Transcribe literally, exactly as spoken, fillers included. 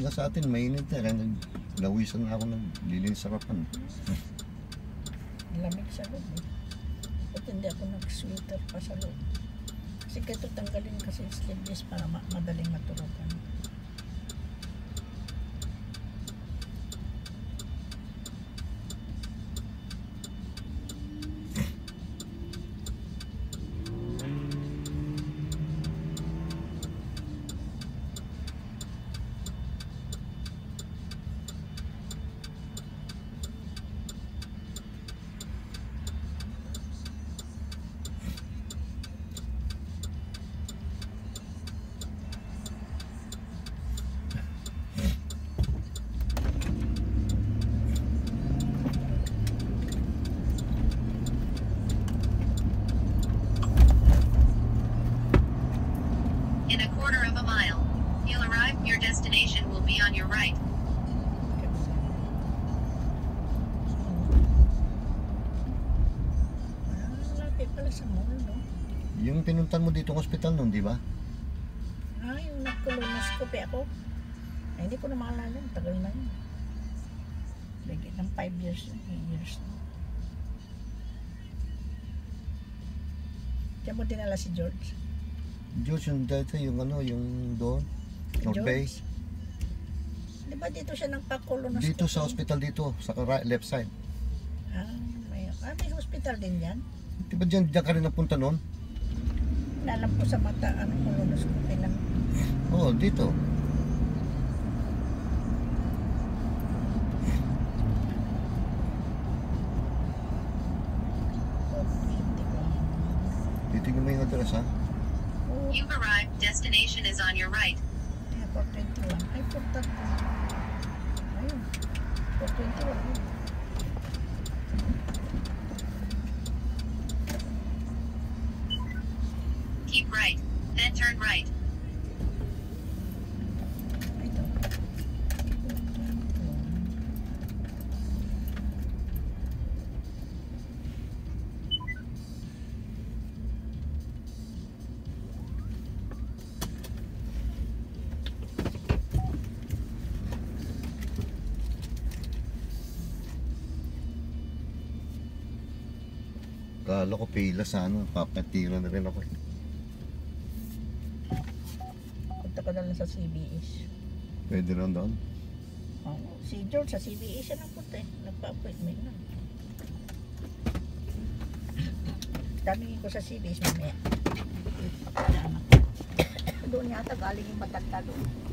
nga sa atin, mainit na. Kaya naglawisan na ako ng lilinis sa harapan. Lamig sa loob eh. Ba't hindi ako nag-sweater pa sa loob? Kasi kaya tanggalin kasi sleeveless para ma madaling maturukan. In a quarter of a mile, you'll arrive. Your destination will be on your right. Ah, lapit pala sa mall, no? Yung pinuntan mo dito ng hospital nun, di ba? Ah, yung nag-colonoscopy ako. Ay, hindi ko na maalala. Tagal na yun. Bigit ng five years, eight years na. Diyan mo dinala si George. Diyos, yung dito, yung ano, yung doon, North Bay. Di ba dito siya nagpa-colonoscopy? Dito sa hospital dito, sa right, left side. Ah, may, ah, may hospital din yan. Di ba dyan, dyan ka rin napunta noon? Alam ko sa mata, ano, colonoscopy lang. Oo, oh, dito. Titignan mo yung address, ha? You've arrived. Destination is on your right. Ay, four twenty-one. Ay, four thirty. Ayun. four twenty-one. Keep right, then turn right. Ito. Kala ko pila sa ano, papatira na rin ako. Punta ka na lang sa C B S. Pwede rin doon. Oh, si George sa C B S siya nagpunta eh. Nagpa-appointment na. Damingin ko sa C B S mamaya. Doon yata galing yung matanda doon.